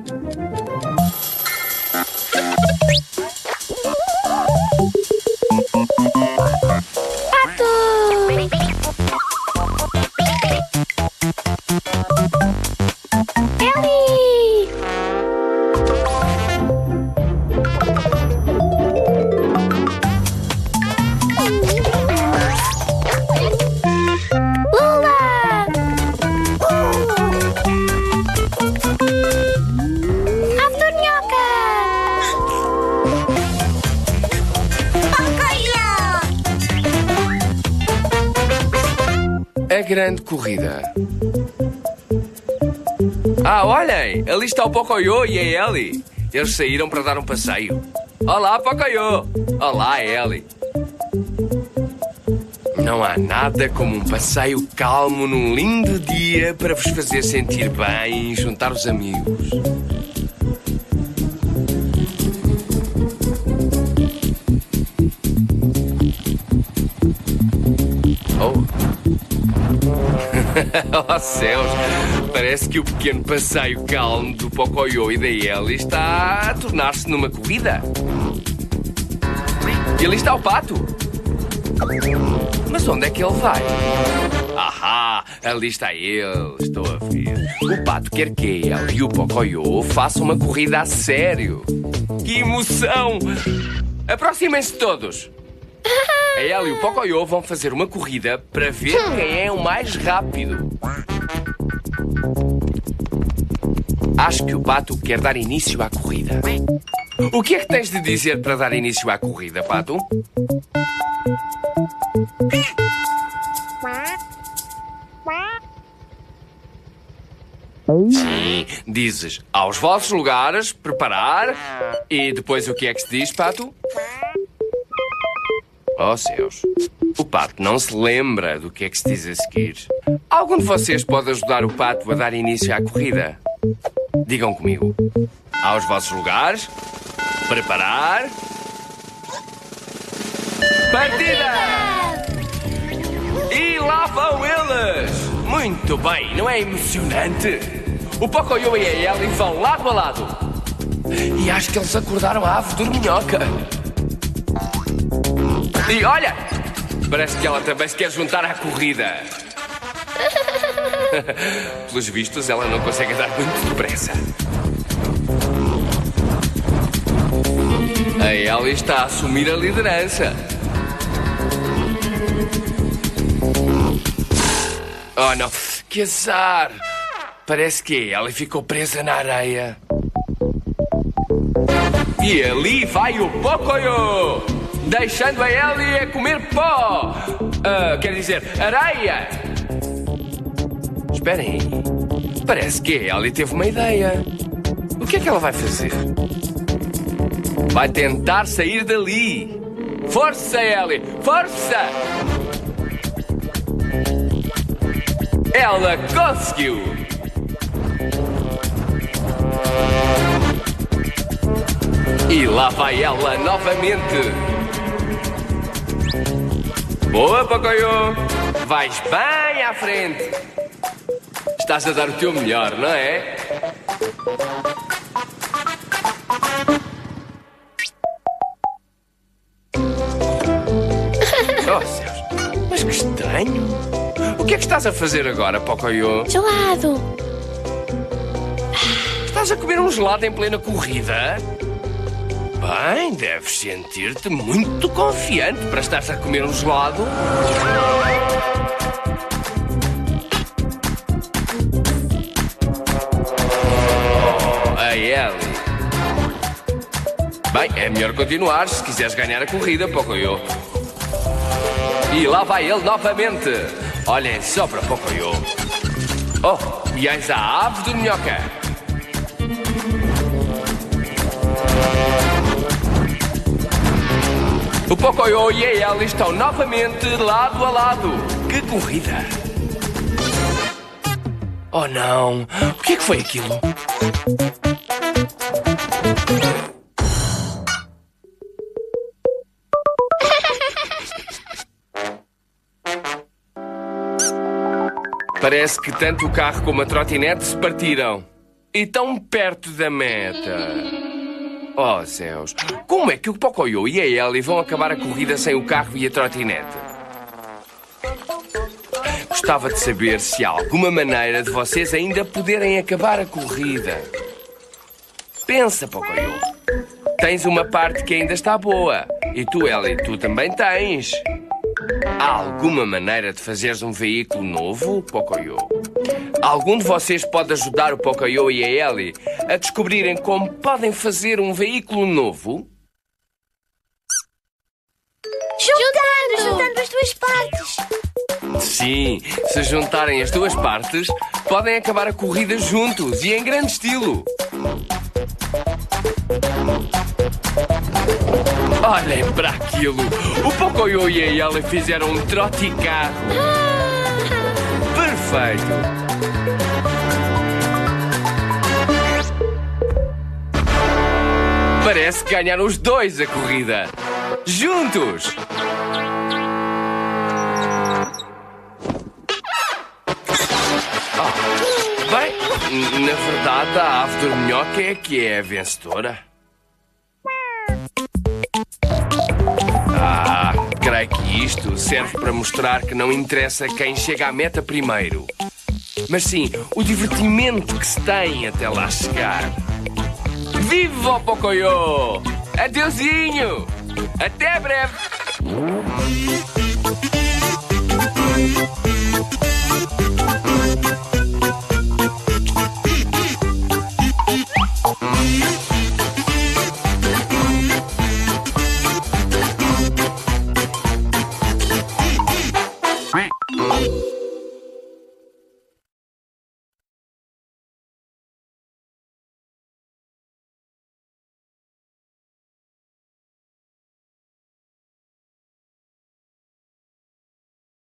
A grande corrida. Olhem! Ali está o Pocoyo e a Ellie. Eles saíram para dar um passeio. Olá, Pocoyo! Olá, Ellie. Não há nada como um passeio calmo num lindo dia para vos fazer sentir bem e juntar os amigos. Oh céus, parece que o pequeno passeio calmo do Pocoyo e da Ellie está a tornar-se numa corrida. E ali está o pato. Mas onde é que ele vai? Ali está ele, estou a ver. O pato quer que a Ellie e o Pocoyo façam uma corrida a sério. Que emoção! Aproximem-se todos. A Ellie e o Pocoyo vão fazer uma corrida para ver quem é o mais rápido. Acho que o pato quer dar início à corrida. O que é que tens de dizer para dar início à corrida, pato? Sim, dizes aos vossos lugares, preparar. E depois o que é que se diz, pato? Oh céus, o pato não se lembra do que é que se diz a seguir. Algum de vocês pode ajudar o pato a dar início à corrida? Digam comigo. Aos vossos lugares, preparar. Partida! E lá vão eles! Muito bem, não é emocionante? O Pocoyo e a Ellie vão lado a lado. E acho que eles acordaram a ave dorminhoca. E olha, parece que ela também se quer juntar à corrida. Pelos vistos, ela não consegue andar muito depressa. A Ellie está a assumir a liderança. Oh não, que azar! Parece que a Ellie ficou presa na areia. E ali vai o Pocoyo, deixando a Ellie a comer pó. Quer dizer, areia. Esperem aí. Parece que a Ellie teve uma ideia. O que é que ela vai fazer? Vai tentar sair dali. Força, Ellie! Força! Ela conseguiu! E lá vai ela novamente. Boa, Pocoyo! Vais bem à frente. Estás a dar o teu melhor, não é? Oh, céus! Mas que estranho! O que é que estás a fazer agora, Pocoyo? Gelado! Estás a comer um gelado em plena corrida? Bem, deves sentir-te muito confiante para estares a comer um gelado. Oh, a Ellie. Bem, é melhor continuar se quiseres ganhar a corrida, Pocoyo. E lá vai ele novamente. Olhem só para Pocoyo. Oh, e eis a ave do minhoca. O Pocoyo e a Ellie estão novamente lado a lado. Que corrida! Oh não! O que é que foi aquilo? Parece que tanto o carro como a trotinete se partiram. E tão perto da meta. Oh, céus. Como é que o Pocoyo e a Ellie vão acabar a corrida sem o carro e a trotinete? Gostava de saber se há alguma maneira de vocês ainda poderem acabar a corrida. Pensa, Pocoyo. Tens uma parte que ainda está boa. E tu, Ellie, tu também tens. Há alguma maneira de fazeres um veículo novo, Pocoyo? Algum de vocês pode ajudar o Pocoyo e a Ellie a descobrirem como podem fazer um veículo novo? Juntando as duas partes. Sim, se juntarem as duas partes, podem acabar a corrida juntos e em grande estilo. Olhem para aquilo! O Pocoyo e a Ellie fizeram um troticarro. Perfeito! Parece que ganharam os dois a corrida. Juntos! Bem, na verdade, a ave dorminhoca é que é a vencedora. Creio que isto serve para mostrar que não interessa quem chega à meta primeiro, mas sim o divertimento que se tem até lá chegar. Viva o Pocoyo! Adeusinho! Até breve!